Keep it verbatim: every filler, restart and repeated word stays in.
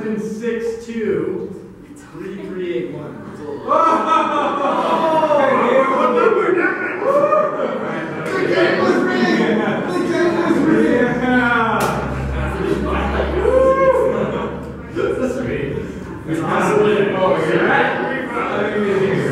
seven six two three three eight one. Oh! What number? The game was rigged! The game was rigged! That's sweet. Oh, you're right.